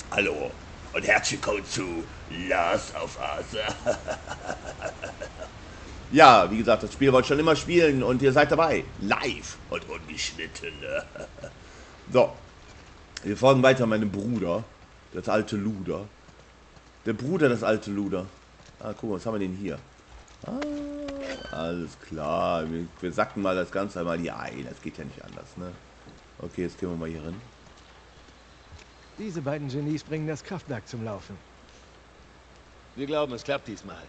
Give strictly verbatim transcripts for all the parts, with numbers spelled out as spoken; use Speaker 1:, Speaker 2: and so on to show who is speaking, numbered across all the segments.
Speaker 1: Hallo und herzlich willkommen zu Last of Us. Ja, wie gesagt, das Spiel wollte ich schon immer spielen und ihr seid dabei. Live und ungeschnitten. So, wir folgen weiter meinem Bruder, das alte Luder. Der Bruder, das alte Luder. Ah, guck mal, was haben wir denn hier? Ah, alles klar. Wir, wir sacken mal das Ganze einmal hier ein. Das geht ja nicht anders, ne? Okay, jetzt gehen wir mal hier hin.
Speaker 2: Diese beiden Genies bringen das Kraftwerk zum Laufen.
Speaker 3: Wir glauben, es klappt diesmal.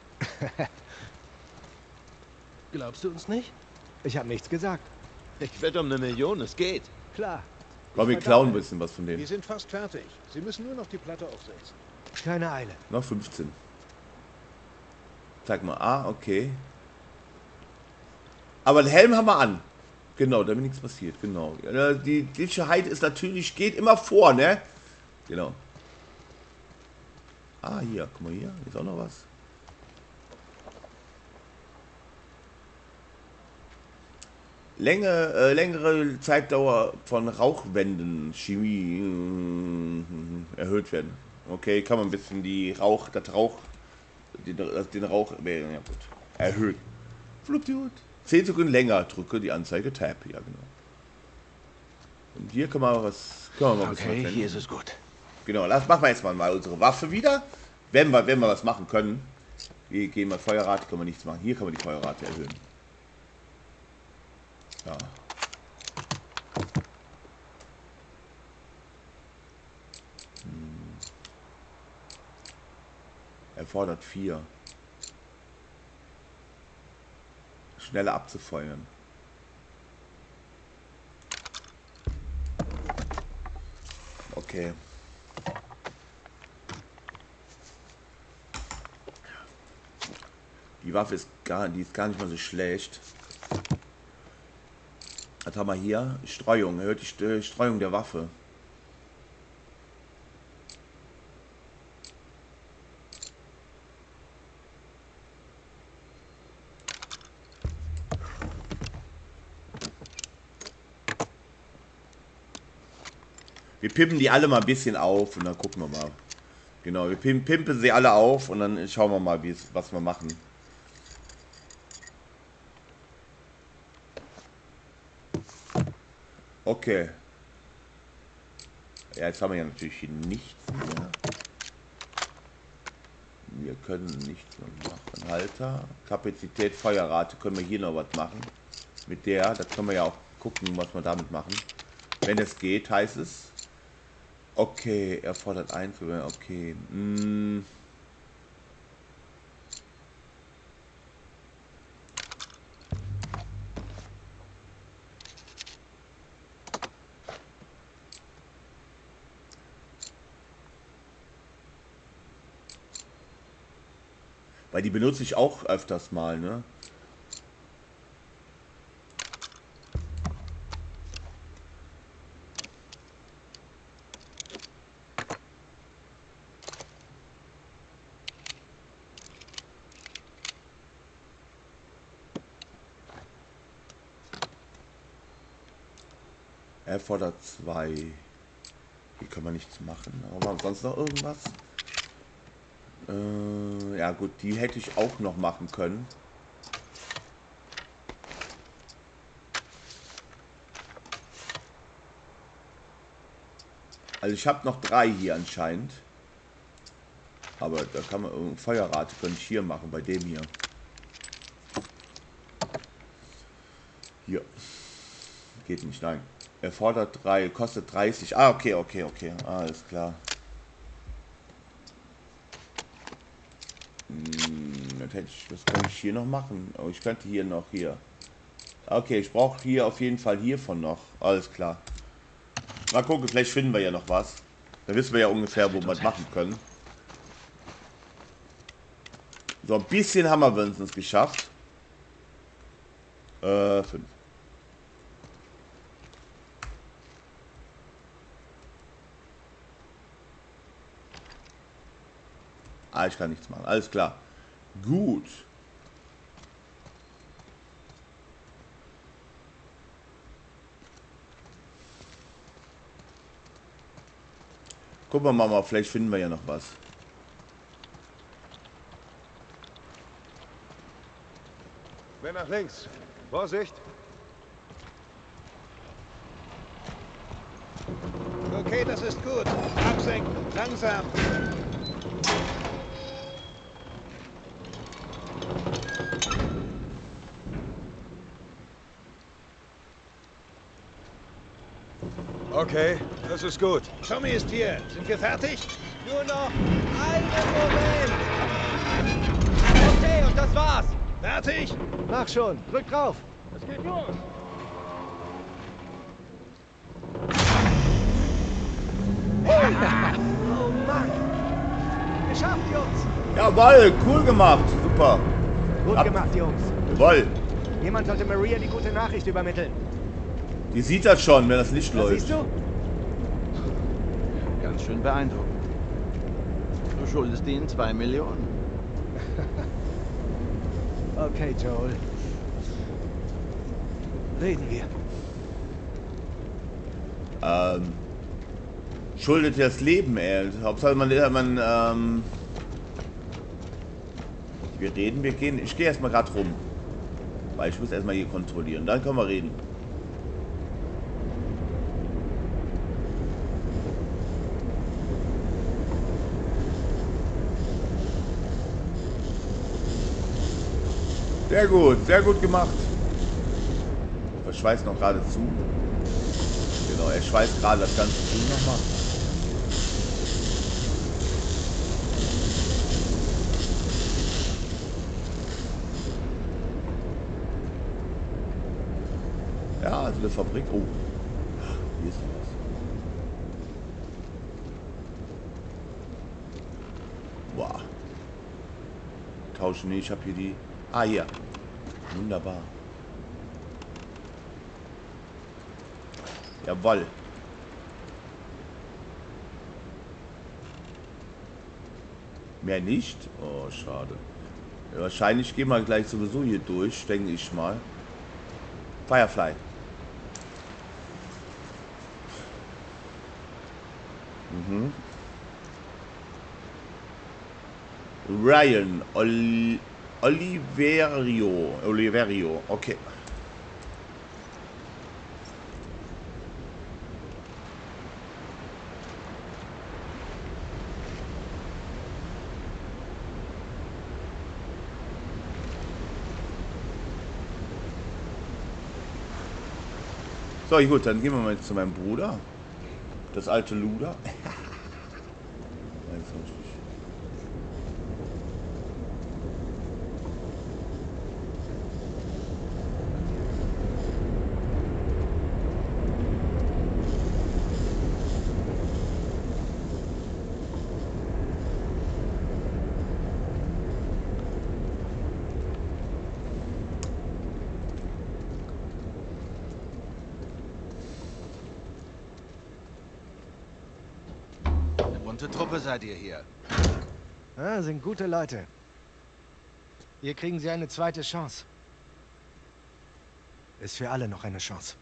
Speaker 2: Glaubst du uns nicht? Ich habe nichts gesagt.
Speaker 3: Ich wette um eine Million, es geht.
Speaker 2: Klar.
Speaker 1: Komm, wir klauen ein bisschen was von denen.
Speaker 4: Wir sind fast fertig. Sie müssen nur noch die Platte aufsetzen.
Speaker 2: Keine Eile.
Speaker 1: Noch fünfzehn. Zeig mal. Ah, okay. Aber den Helm haben wir an. Genau, damit nichts passiert. Genau. Ja, die die Sicherheit ist natürlich, geht immer vor, ne? Genau. Ah, hier. Guck mal hier. Ist auch noch was. Länge, äh, längere Zeitdauer von Rauchwänden, Chemie äh, erhöht werden. Okay, kann man ein bisschen die Rauch, das Rauch, den, den Rauch, ja gut, erhöhen. Flupdiut. zehn Sekunden länger drücke die Anzeige Tab, ja genau. Und hier können wir was, können wir mal ein bisschen
Speaker 2: Okay,
Speaker 1: was
Speaker 2: hier
Speaker 1: wenden.
Speaker 2: ist es gut.
Speaker 1: Genau, das machen wir jetzt mal, mal unsere Waffe wieder. Wenn wir, wenn wir was machen können. Wir gehen mal Feuerrate, können wir nichts machen. Hier können wir die Feuerrate erhöhen. Ja. Hm. Erfordert vier. Schneller abzufeuern. Okay. Die Waffe ist gar, die ist gar nicht mal so schlecht. Was haben wir hier? Streuung. Erhöht die Streuung der Waffe. Wir pimpen die alle mal ein bisschen auf und dann gucken wir mal. Genau, wir pim pimpen sie alle auf und dann schauen wir mal, was wir machen. Okay. Ja, jetzt haben wir ja natürlich hier nichts mehr. Wir können nichts mehr machen. Halter, Kapazität, Feuerrate, können wir hier noch was machen. Mit der, da können wir ja auch gucken, was wir damit machen. Wenn es geht, heißt es. Okay, er fordert eins. Okay. Hm. Weil die benutze ich auch öfters mal, ne? Er fordert zwei. Hier kann man nichts machen. Aber sonst noch irgendwas? Äh, ja gut, die hätte ich auch noch machen können. Also ich habe noch drei hier anscheinend. Aber da kann man irgendeine Feuerrate könnte ich hier machen, bei dem hier. Hier. Geht nicht, nein. Er fordert drei, kostet dreißig. Ah, okay, okay, okay. Alles klar. Hm, das hätte ich, was kann ich hier noch machen? Oh, ich könnte hier noch hier. Okay, ich brauche hier auf jeden Fall hiervon noch. Alles klar. Mal gucken, vielleicht finden wir ja noch was. Da wissen wir ja ungefähr, wo wir es machen können. So, ein bisschen haben wir wenigstens geschafft. Äh, fünf. Ah, ich kann nichts machen. Alles klar. Gut. Gucken wir mal, vielleicht finden wir ja noch was.
Speaker 5: Mehr nach links. Vorsicht.
Speaker 4: Okay, das ist gut. Absenken. Langsam.
Speaker 5: Okay, das ist gut.
Speaker 4: Tommy ist hier. Sind wir fertig?
Speaker 6: Nur noch einen Moment. Okay, und das war's.
Speaker 4: Fertig?
Speaker 2: Mach schon. Drück drauf.
Speaker 4: Es geht los.
Speaker 2: Oh Mann. Geschafft, Jungs.
Speaker 1: Jawohl, cool gemacht. Super.
Speaker 2: Gut
Speaker 1: Ab-
Speaker 2: gemacht, Jungs.
Speaker 1: Jawohl.
Speaker 2: Jemand sollte Maria die gute Nachricht übermitteln.
Speaker 1: Die sieht das schon, wenn das nicht
Speaker 2: Das
Speaker 1: läuft.
Speaker 2: siehst du?
Speaker 3: Ganz schön beeindruckend. Du schuldest ihnen zwei Millionen.
Speaker 2: Okay, Joel. Reden wir.
Speaker 1: Ähm, schuldet dir das Leben, ey. Hauptsache man, man ähm, wir reden, wir gehen. Ich gehe erstmal gerade rum. Weil ich muss erstmal hier kontrollieren. Dann können wir reden. Sehr gut, sehr gut gemacht. Er schweißt noch gerade zu. Genau, er schweißt gerade das ganze zu nochmal. Ja, also eine Fabrik. Oh, hier ist noch was. Wow. Tauschen, nee, ich habe hier die... Ah, hier. Wunderbar. Jawoll. Mehr nicht? Oh, schade. Ja, wahrscheinlich gehen wir gleich sowieso hier durch, denke ich mal. Firefly. Mhm. Ryan Ol Oliverio. Oliverio, okay. So, gut, dann gehen wir mal zu meinem Bruder. Das alte Luder.
Speaker 3: Bunte Truppe seid ihr hier.
Speaker 2: Ah, sind gute Leute. Hier kriegen sie eine zweite Chance. Ist für alle noch eine Chance.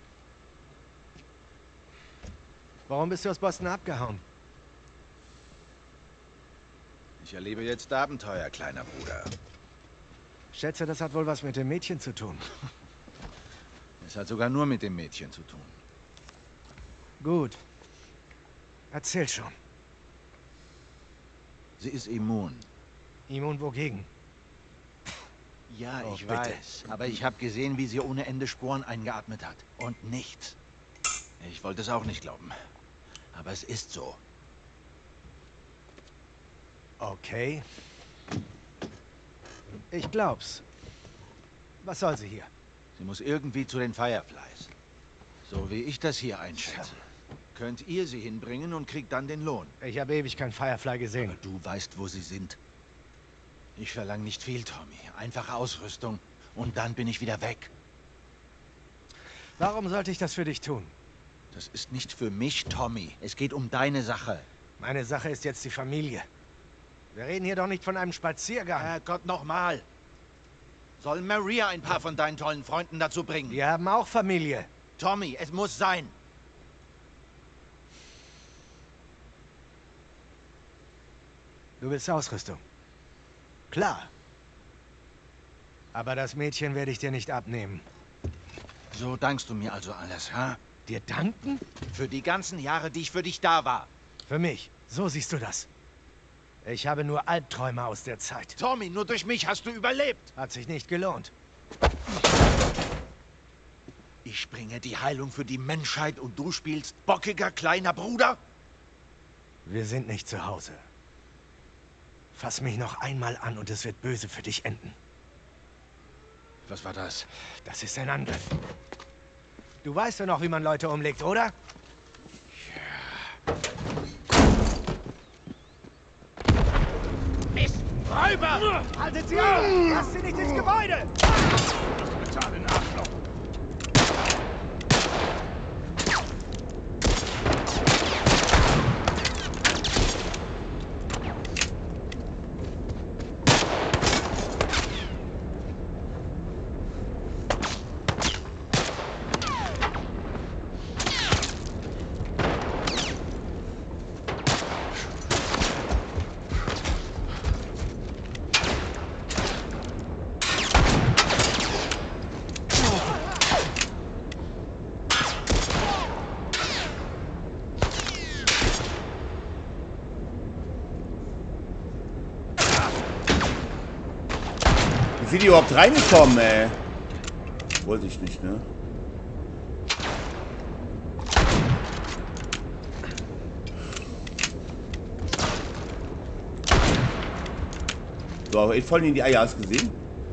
Speaker 2: Warum bist du aus Boston abgehauen?
Speaker 3: Ich erlebe jetzt Abenteuer, kleiner Bruder.
Speaker 2: Schätze, das hat wohl was mit dem Mädchen zu tun.
Speaker 3: Es hat sogar nur mit dem Mädchen zu tun.
Speaker 2: Gut. Erzähl schon.
Speaker 3: Sie ist immun.
Speaker 2: Immun wogegen?
Speaker 3: Ja,
Speaker 2: Oh,
Speaker 3: ich
Speaker 2: bitte.
Speaker 3: weiß. Aber ich habe gesehen, wie sie ohne Ende Sporen eingeatmet hat. Und nichts. Ich wollte es auch nicht glauben. Aber es ist so.
Speaker 2: Okay. Ich glaub's. Was soll sie hier?
Speaker 3: Sie muss irgendwie zu den Fireflies. So wie ich das hier einschätze. Könnt ihr sie hinbringen und kriegt dann den Lohn.
Speaker 2: Ich habe ewig kein Firefly gesehen.
Speaker 3: Aber du weißt, wo sie sind. Ich verlange nicht viel, Tommy. Einfache Ausrüstung und dann bin ich wieder weg.
Speaker 2: Warum sollte ich das für dich tun?
Speaker 3: Das ist nicht für mich, Tommy. Es geht um deine Sache.
Speaker 2: Meine Sache ist jetzt die Familie. Wir reden hier doch nicht von einem Spaziergang.
Speaker 3: Herrgott, nochmal. Soll Maria ein paar von deinen tollen Freunden dazu bringen?
Speaker 2: Wir haben auch Familie.
Speaker 3: Tommy, es muss sein.
Speaker 2: Du willst Ausrüstung. Klar. Aber das Mädchen werde ich dir nicht abnehmen.
Speaker 3: So dankst du mir also alles, ha?
Speaker 2: Dir danken?
Speaker 3: Für die ganzen Jahre, die ich für dich da war.
Speaker 2: Für mich. So siehst du das. Ich habe nur Albträume aus der Zeit.
Speaker 3: Tommy, nur durch mich hast du überlebt.
Speaker 2: Hat sich nicht gelohnt.
Speaker 3: Ich bringe die Heilung für die Menschheit und du spielst bockiger kleiner Bruder?
Speaker 2: Wir sind nicht zu Hause. Fass mich noch einmal an und es wird böse für dich enden.
Speaker 3: Was war das?
Speaker 2: Das ist ein Angriff. Du weißt doch noch, wie man Leute umlegt, oder?
Speaker 3: Mist! Räuber!
Speaker 2: Haltet sie auf! Lasst sie nicht ins Gebäude!
Speaker 3: Bezahlen, Arschloch!
Speaker 1: Wie sind die überhaupt reingekommen, ey? Wollte ich nicht, ne? So, aber voll in die Eier, hast du gesehen?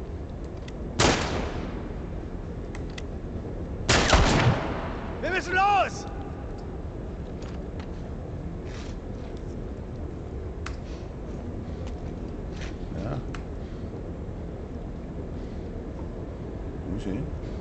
Speaker 2: Wir müssen los!
Speaker 1: Ja. Muss ich hin?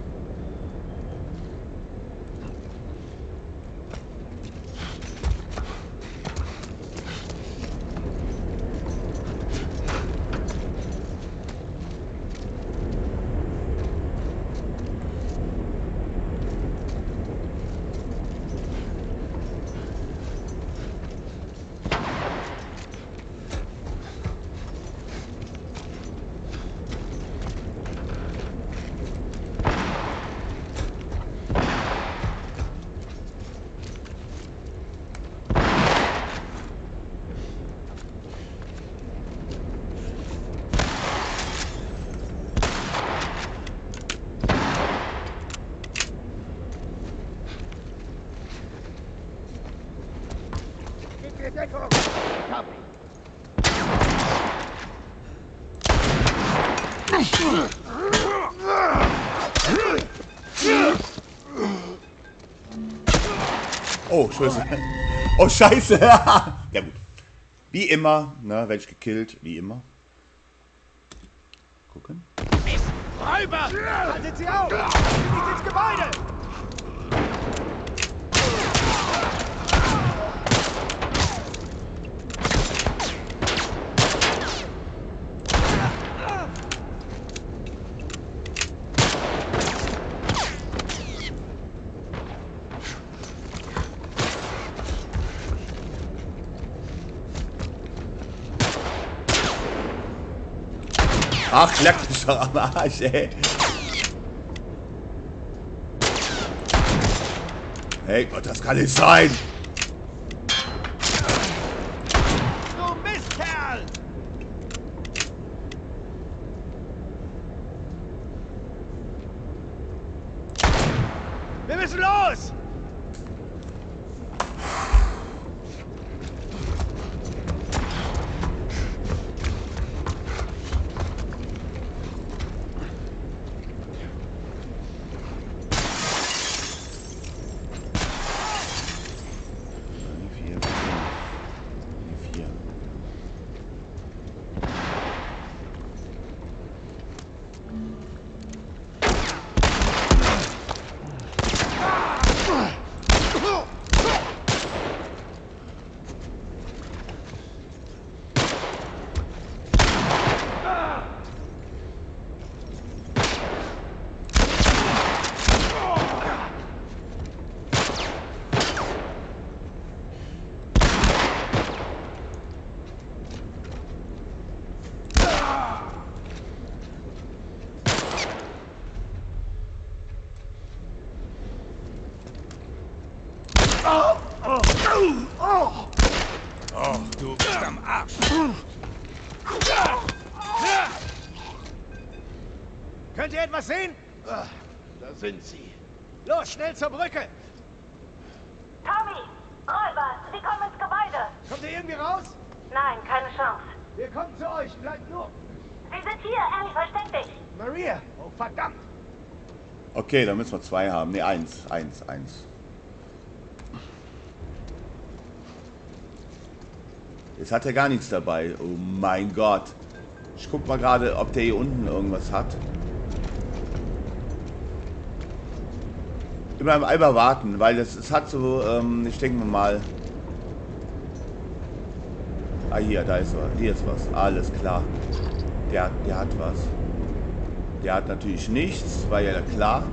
Speaker 1: Oh, Scheiße. Oh, Scheiße. Ja gut. Wie immer, ne, werde ich gekillt. Wie immer. Gucken.
Speaker 3: Mist! Räuber!
Speaker 2: Haltet sie auf! Lasst sie nicht ins Gebäude!
Speaker 1: Ach, leck mich doch am Arsch, ey. Hey Gott, das kann nicht sein.
Speaker 3: Du Mistkerl!
Speaker 2: Wir müssen los!
Speaker 1: Vier. Vier.
Speaker 4: Könnt ihr etwas sehen?
Speaker 7: Ah, da sind sie.
Speaker 4: Los, schnell zur Brücke!
Speaker 8: Tommy! Räuber! Sie kommen ins Gebäude!
Speaker 4: Kommt ihr irgendwie raus?
Speaker 8: Nein, keine Chance.
Speaker 4: Wir kommen zu euch, bleibt nur!
Speaker 8: Sie sind hier, Ellie, versteck dich!
Speaker 4: Maria! Oh, verdammt!
Speaker 1: Okay, dann müssen wir zwei haben. Ne, eins, eins, eins. Jetzt hat er gar nichts dabei. Oh mein Gott. Ich guck mal gerade, ob der hier unten irgendwas hat. Immer einmal warten, weil das es hat so, ähm, ich denke mal. Ah, hier, da ist was. Hier ist was. Alles klar. Der, der hat was. Der hat natürlich nichts, war ja klar.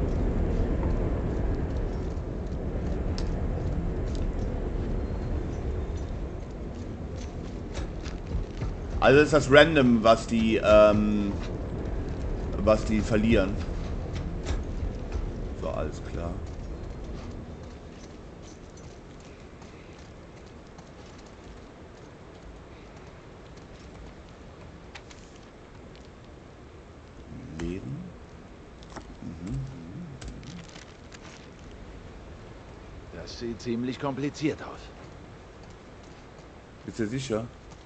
Speaker 1: Also ist das random, was die, ähm, was die verlieren. So, alles klar. Leben. Mhm.
Speaker 3: Das sieht ziemlich kompliziert aus.
Speaker 1: Bist du sicher?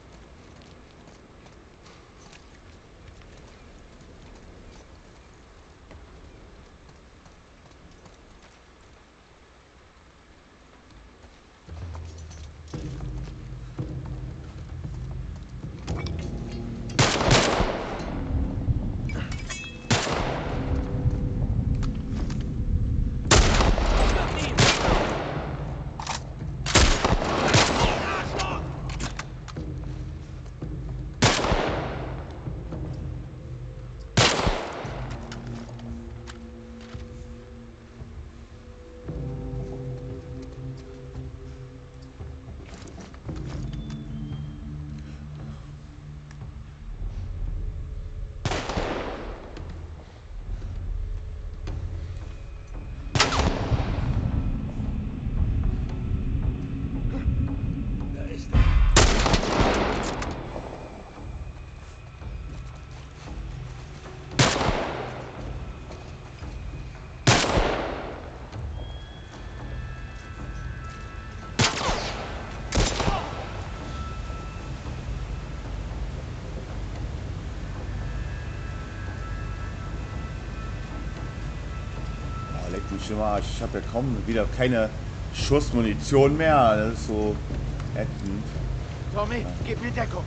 Speaker 1: Ich habe ja kaum wieder keine Schussmunition mehr. Das ist so ätzend.
Speaker 3: Tommy, ja. Gib mir Deckung.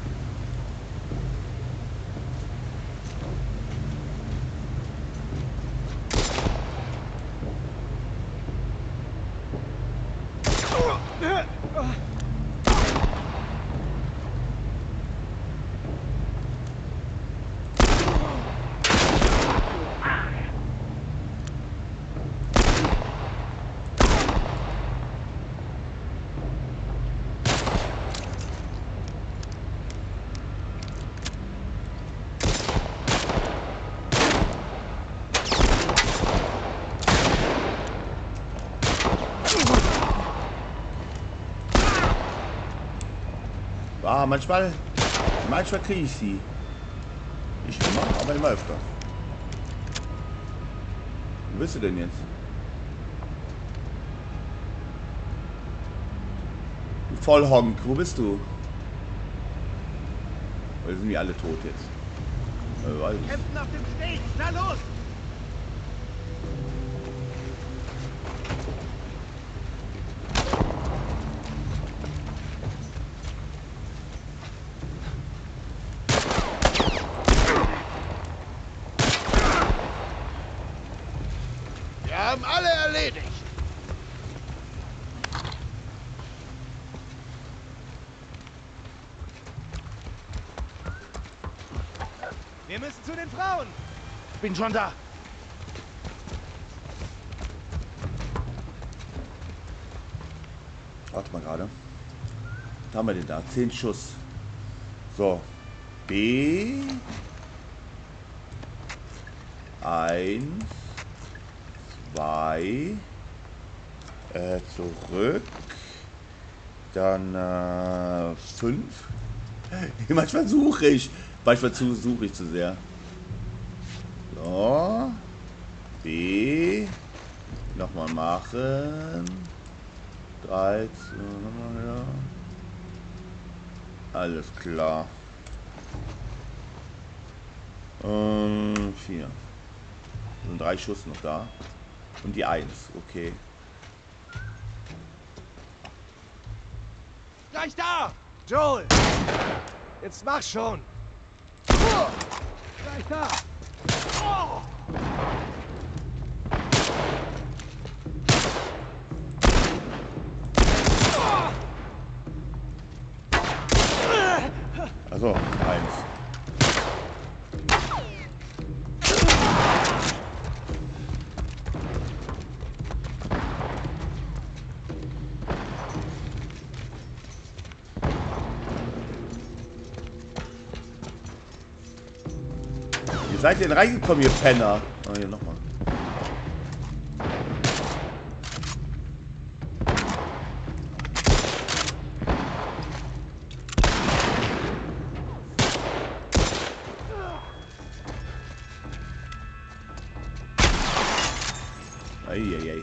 Speaker 1: Ah, manchmal, manchmal kriege ich sie. Nicht immer, aber immer öfter. Wo bist du denn jetzt? Du Vollhonk, wo bist du? Oder sind die alle tot jetzt? Ich weiß nicht.
Speaker 4: Kämpfen auf dem Steg! Na los!
Speaker 7: Wir haben alle erledigt.
Speaker 4: Wir müssen zu den Frauen.
Speaker 3: Bin schon da.
Speaker 1: Warte mal gerade. Was haben wir denn da? Zehn Schuss. So. B. Eins. Zwei. Äh, zurück. Dann äh, fünf. Manchmal suche ich. Manchmal suche ich zu sehr. So. So. B. Nochmal machen. dreizehn. Ja. Alles klar. Ähm, vier. Sind drei Schuss noch da. Und die eins. Okay.
Speaker 2: Gleich da! Joel! Jetzt mach schon! Gleich da! Oh!
Speaker 1: Also, eins. Wie seid ihr denn reingekommen, ihr Penner? Oh, hier nochmal. Eieiei.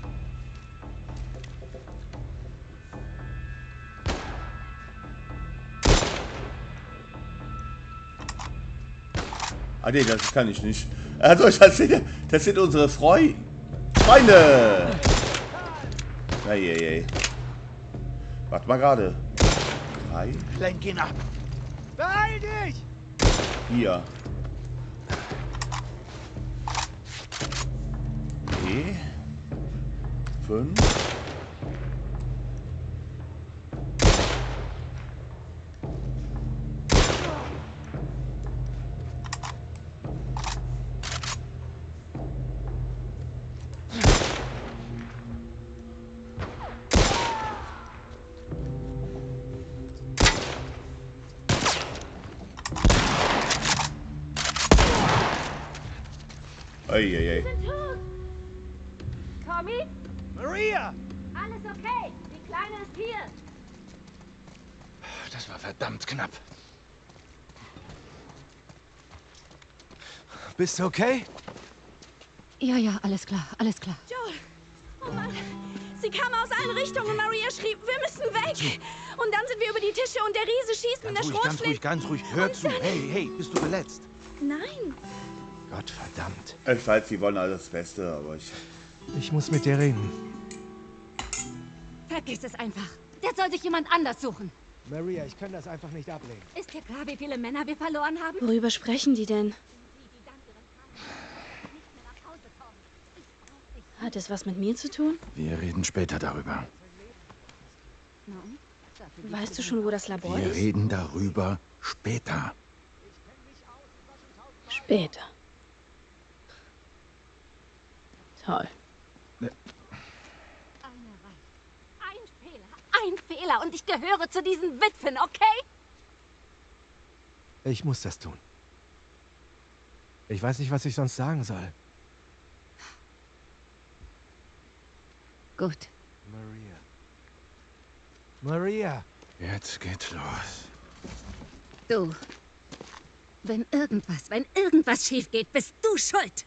Speaker 1: Ah ne, das kann ich nicht. Also das sind, das sind unsere Freu Freunde. Eieiei. Warte mal gerade. Drei.
Speaker 3: Lenk ihn ab.
Speaker 2: Beeil dich!
Speaker 1: Hier. Okay. Fünf. Eieiei.
Speaker 8: Wir sind tot. Tommy?
Speaker 2: Maria!
Speaker 8: Alles okay. Die Kleine ist hier.
Speaker 3: Das war verdammt knapp.
Speaker 2: Bist du okay?
Speaker 9: Ja, ja, alles klar, alles klar.
Speaker 10: Joel! Oh Mann! Sie kamen aus allen Richtungen. Maria schrie, wir müssen weg. Und dann sind wir über die Tische und der Riese schießt mit der
Speaker 3: Ganz ruhig, ganz ruhig,
Speaker 10: Schrotflinte.
Speaker 3: ganz ruhig. Hör zu. Hey, hey, bist du verletzt?
Speaker 10: Nein.
Speaker 2: Gott verdammt.
Speaker 1: Ich weiß, sie wollen alles Beste, aber ich...
Speaker 2: Ich muss mit dir reden.
Speaker 9: Vergiss es einfach. Der soll sich jemand anders suchen.
Speaker 2: Maria, ich kann das einfach nicht ablehnen.
Speaker 9: Ist dir klar, wie viele Männer wir verloren haben?
Speaker 10: Worüber sprechen die denn? Hat es was mit mir zu tun?
Speaker 3: Wir reden später darüber.
Speaker 10: Weißt du schon, wo das Labor
Speaker 3: Wir
Speaker 10: ist?
Speaker 3: reden darüber später.
Speaker 10: Später. Toll.
Speaker 9: Ein Fehler, ein Fehler und ich gehöre zu diesen Witwen, okay?
Speaker 2: Ich muss das tun. Ich weiß nicht, was ich sonst sagen soll.
Speaker 9: Gut.
Speaker 2: Maria. Maria!
Speaker 3: Jetzt geht's los.
Speaker 9: Du. Wenn irgendwas, wenn irgendwas schief geht, bist du schuld.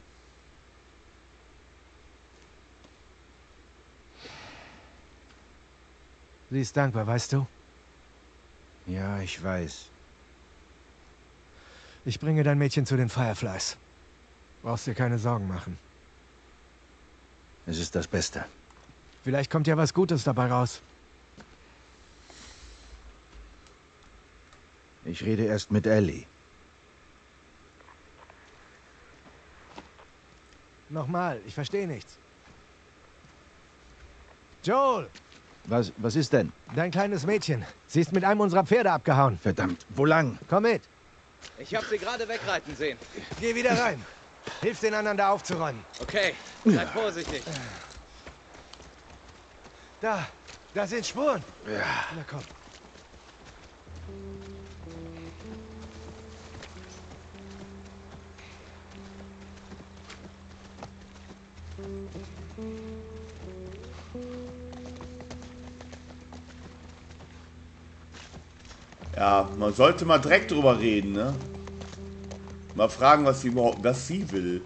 Speaker 2: Sie ist dankbar, weißt du?
Speaker 3: Ja, ich weiß.
Speaker 2: Ich bringe dein Mädchen zu den Fireflies. Brauchst dir keine Sorgen machen.
Speaker 3: Es ist das Beste.
Speaker 2: Vielleicht kommt ja was Gutes dabei raus.
Speaker 3: Ich rede erst mit Ellie.
Speaker 2: Nochmal, ich verstehe nichts. Joel!
Speaker 3: Was, was ist denn?
Speaker 2: Dein kleines Mädchen. Sie ist mit einem unserer Pferde abgehauen.
Speaker 3: Verdammt, wo lang?
Speaker 2: Komm mit.
Speaker 6: Ich habe sie gerade wegreiten sehen.
Speaker 2: Geh wieder rein. Hilf den anderen da aufzuräumen.
Speaker 6: Okay, bleib vorsichtig.
Speaker 2: Da, da sind Spuren.
Speaker 3: Ja.
Speaker 2: Na komm.
Speaker 1: Ja, man sollte mal direkt drüber reden, ne? Mal fragen, was sie überhaupt, was sie will.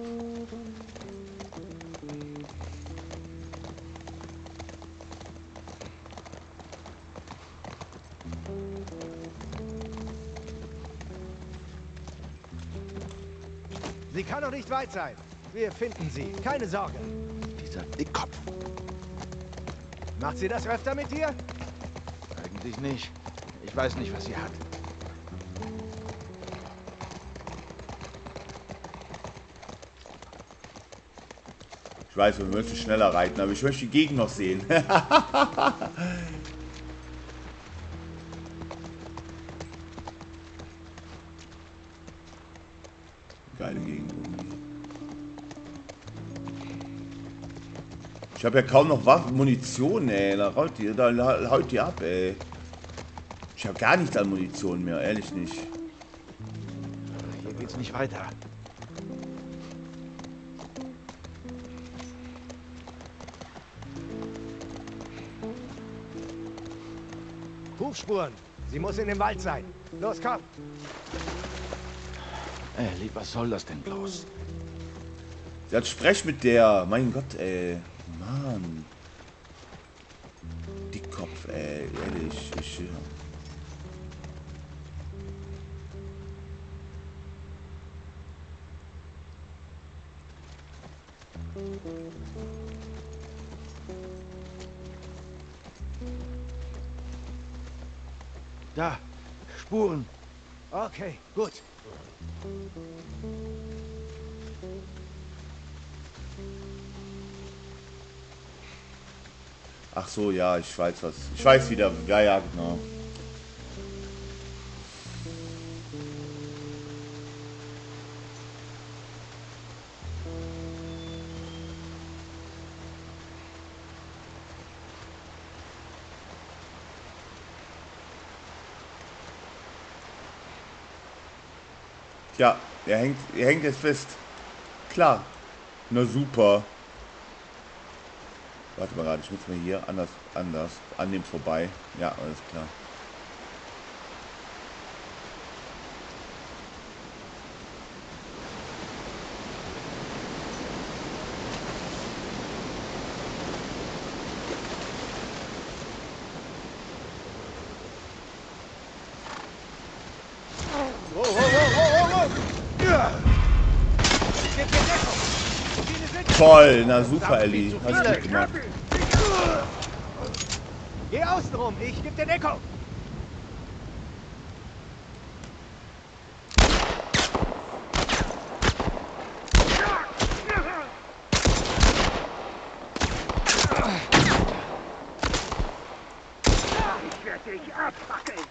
Speaker 2: Sie kann doch nicht weit sein. Wir finden sie. Keine Sorge.
Speaker 3: Dieser Dickkopf.
Speaker 2: Macht sie das öfter mit dir?
Speaker 3: Eigentlich nicht. Ich weiß nicht, was sie hat.
Speaker 1: Ich weiß, wir müssen schneller reiten, aber ich möchte die Gegend noch sehen. Geile Gegend irgendwie. Ich habe ja kaum noch Waffen, Munition, ey. Da haut die, da haut die ab, ey. Ich habe gar nichts an Munition mehr, ehrlich nicht.
Speaker 3: Hier geht's nicht weiter.
Speaker 2: Hufspuren. Sie muss in dem Wald sein. Los, komm.
Speaker 3: Ey, lieb, was soll das denn bloß?
Speaker 1: Sie hat Sprech mit der. Mein Gott, ey. Mann. Dickkopf, ey. Ehrlich. Ich, ja.
Speaker 3: Da, Spuren.
Speaker 2: Okay, gut.
Speaker 1: Ach so, ja, ich weiß was. Ich weiß wieder. Ja, ja, genau. Ja, er hängt, er hängt jetzt fest. Klar. Na super. Warte mal gerade, ich muss mir hier anders, anders, an dem vorbei. Ja, alles klar. Toll, na super, Ellie. Hast du gut gemacht.
Speaker 2: Geh außen rum, ich geb dir Deckung.
Speaker 8: Ich werde dich abfackeln.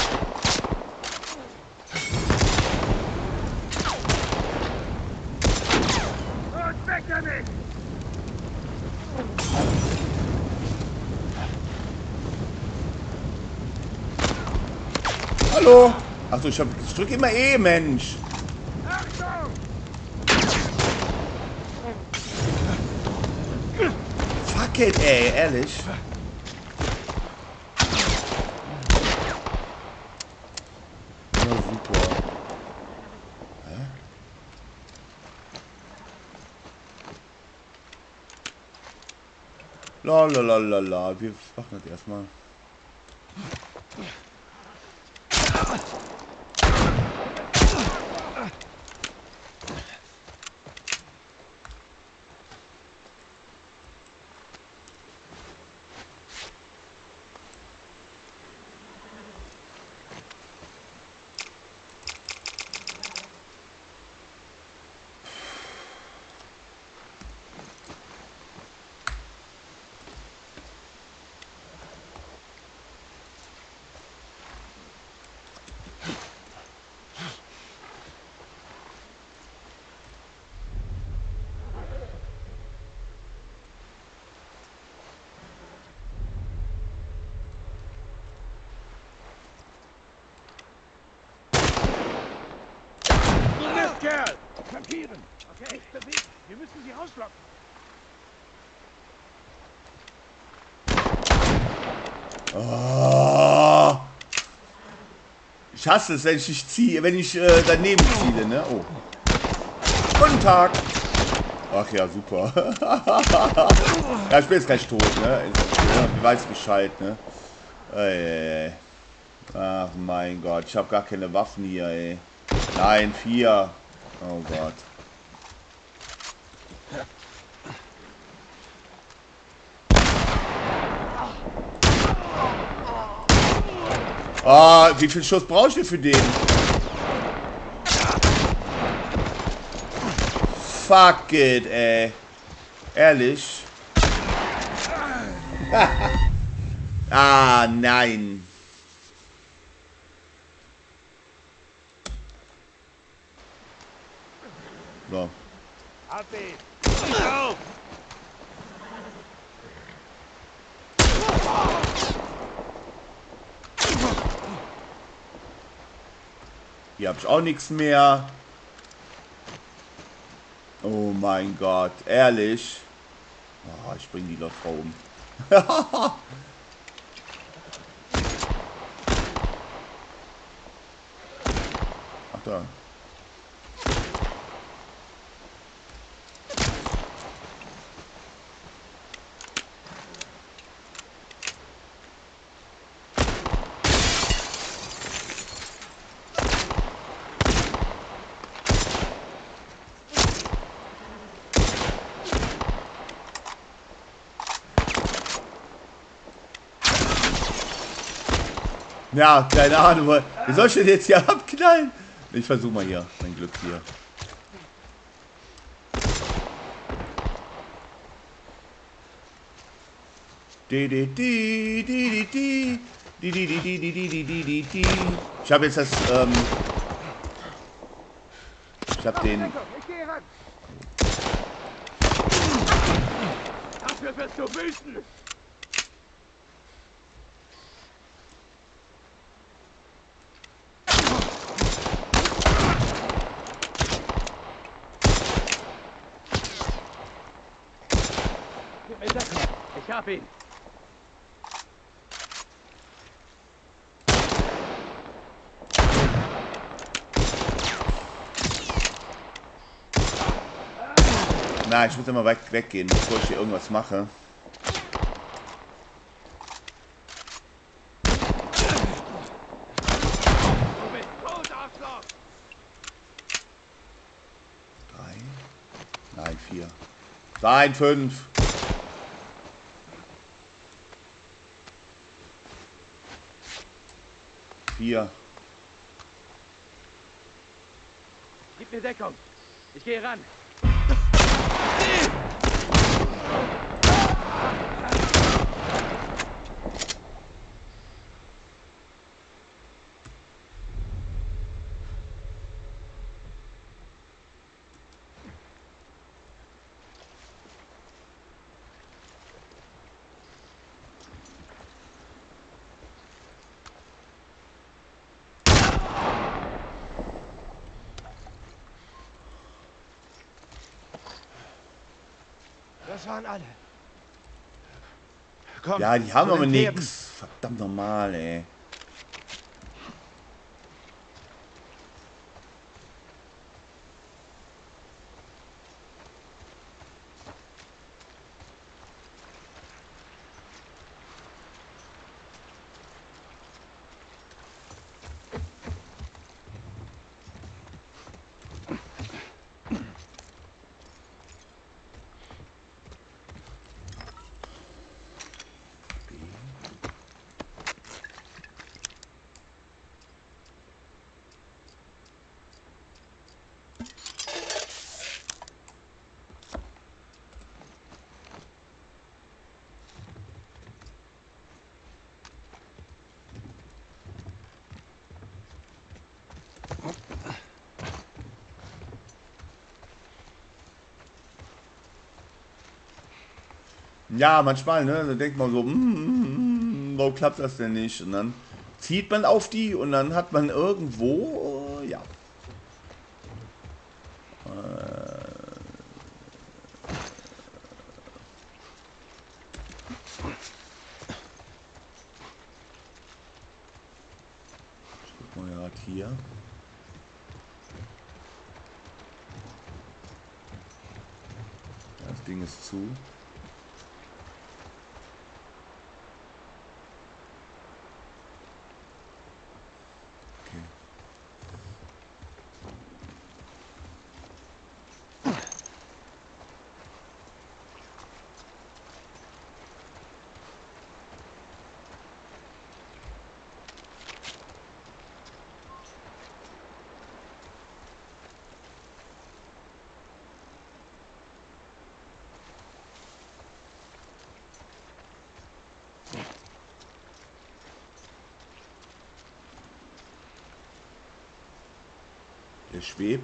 Speaker 8: Und weg damit!
Speaker 1: Hallo? Achso, ich, hab, ich drücke immer E, Mensch.
Speaker 8: Achtung!
Speaker 1: Fuck it, ey, ehrlich. Ja, super. Hä? La la la la la. Wir machen das erstmal.
Speaker 7: Kerl! Flankieren! Okay. Nicht bewegen! Wir müssen sie rauslocken!
Speaker 1: Oh. Ich hasse es, wenn ich nicht ziehe, wenn ich äh, daneben ziele, ne? Oh. Guten Tag. Ach ja, super. Ja, ich bin jetzt gleich tot, ne? Ich weiß Bescheid, ne? Ey. Ach mein Gott, ich habe gar keine Waffen hier, ey. Nein, vier. Oh Gott. Ah, wie viel Schuss brauche ich denn für den? Fuck it, ey. Ehrlich? Ah, nein. So. Hier habe ich auch nichts mehr. Oh mein Gott, ehrlich. Oh, ich bringe die Leute um. Ach da. Ja, keine Ahnung. Wie soll ich denn jetzt hier abknallen? Ich versuche mal hier mein Glück hier. Ich habe jetzt das, ähm... Ich habe den...
Speaker 7: Dafür wirst du wüten! Ich hab ihn!
Speaker 1: Na, ich muss immer weg, weggehen, bevor ich hier irgendwas mache. Drei. Nein, vier. Nein, fünf. Vier.
Speaker 7: Gib mir Deckung. Ich gehe ran.
Speaker 2: Das waren alle.
Speaker 3: Komm,
Speaker 1: Ja, die haben
Speaker 3: zu
Speaker 1: aber
Speaker 3: den Pferden.
Speaker 1: nix. Verdammt normal, ey. Ja, manchmal, ne, da denkt man so, mm, warum klappt das denn nicht? Und dann zieht man auf die und dann hat man irgendwo, äh, ja. gucken wir gerade hier. Das Ding ist zu. Der schwebt.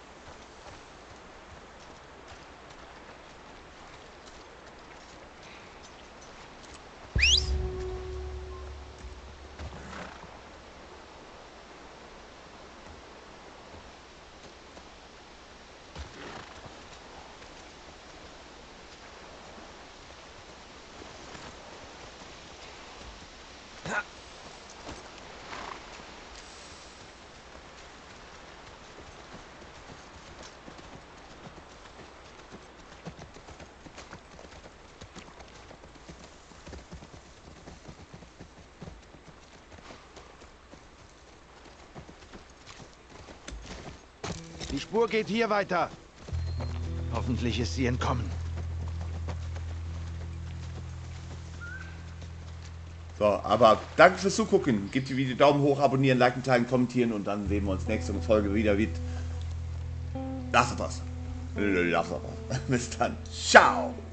Speaker 3: Die Spur geht hier weiter. Hoffentlich ist sie entkommen.
Speaker 1: So, aber danke fürs Zugucken. Gebt die Video Daumen hoch, abonnieren, liken, teilen, kommentieren und dann sehen wir uns nächste Folge wieder mit Last of Us. Last of Us. Bis dann. Ciao.